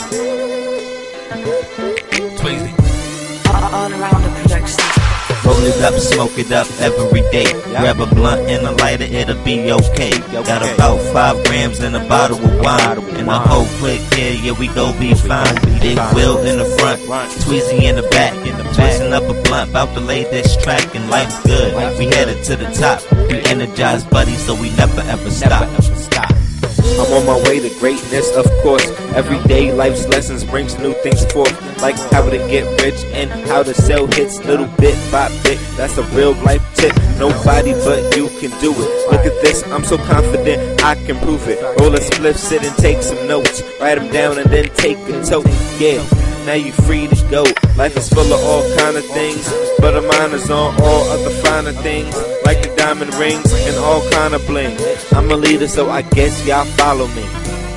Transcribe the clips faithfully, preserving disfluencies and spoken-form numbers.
Tweezy. All around the production. Roll it up, smoke it up every day. Grab a blunt and a lighter, it'll be okay. Got about five grams in a bottle of wine. And the whole clique here, yeah, we go be fine. Big Will in the front, Tweezy in the back. Twisting up a blunt, about to lay this track, and life's good. We headed to the top. We energized, buddy, so we never ever stop. I'm on my way to greatness, of course. Every day life's lessons brings new things forth, like how to get rich and how to sell hits little bit by bit. That's a real life tip. Nobody but you can do it. Look at this, I'm so confident I can prove it. Roll a spliff, sit and take some notes. Write them down and then take a tote. Yeah, now you free to go. Life is full of all kind of things, but a mind is on all other finer things, like the diamond rings and all kind of bling. I'm a leader, so I guess y'all follow me.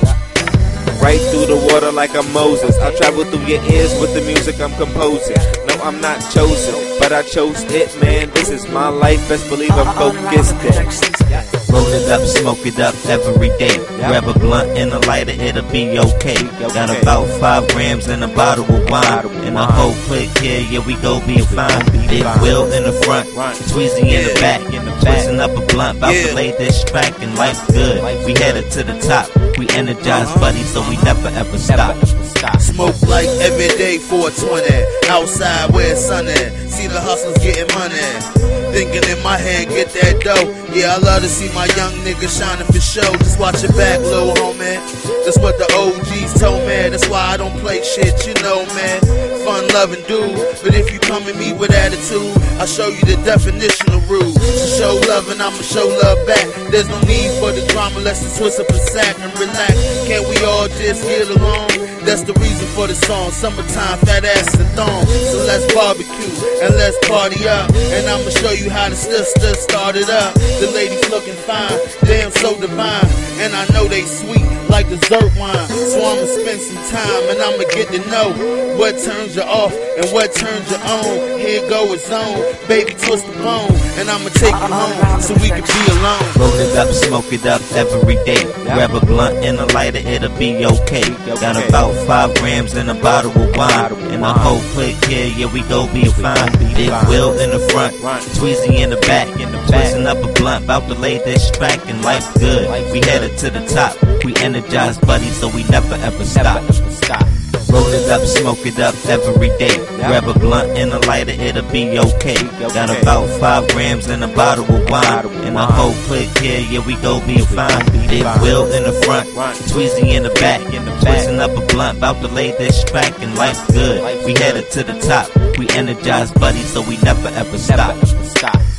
Right through the water like I'm Moses. I travel through your ears with the music I'm composing. No, I'm not chosen, but I chose it, man. This is my life, best believe I'm focused in. Roll it up, smoke it up every day. Grab a blunt and a lighter, it'll be okay. Got about five grams in a bottle of wine. And the whole clique here, yeah, we go be fine. Big Will in the front, Tweezy in the back. Twisting up a blunt, about to lay this track, and life's good. We headed to the top. We energized, buddy, so we never ever stop. Smoke like every day four twenty. Outside where it's sunny. See the hustlers getting money. Thinking in my head, get that dough. Yeah, I love to see my young niggas shining for show. Just watch your back, little homie. That's what the O Gs told me. That's why I don't play shit, you know, man. Fun loving dude. But if you come at me with attitude, I'll show you the definition of rude. To show love and I'ma show love back. There's no need for the drama, let's just twist up a sack and relax. Can't we all just get along? That's the reason for the song. Summertime, fat ass and thong. So let's barbecue and let's party up. And I'ma show you how the sister started up. The ladies looking fine, damn so divine. And I know they sweet like dessert wine. So I'ma spend some time and I'ma get to know what turns you off and what turns you on. Here go his own, baby twist the bone. And I'ma take you home so we can be alone. Roll it up, smoke it up every day. Grab a blunt and a lighter, it'll be okay. Got about five grams in a bottle of wine. And the whole clique here, yeah, we go be fine. Big Will in the front, Tweezy in the back. Twisting up a blunt, about to lay this track, and life's good. We headed to the top. We energized, buddy, so we never ever stop. Roll it up, smoke it up every day. Grab a blunt and a lighter, it'll be okay. Got about five grams in a bottle of wine. And the whole clique here, yeah, we go be fine. Big Will in the front, Tweezy in the back. Twisting up a blunt, about to lay this track, and life's good. We headed to the top. We energized, buddy, so we never ever stop.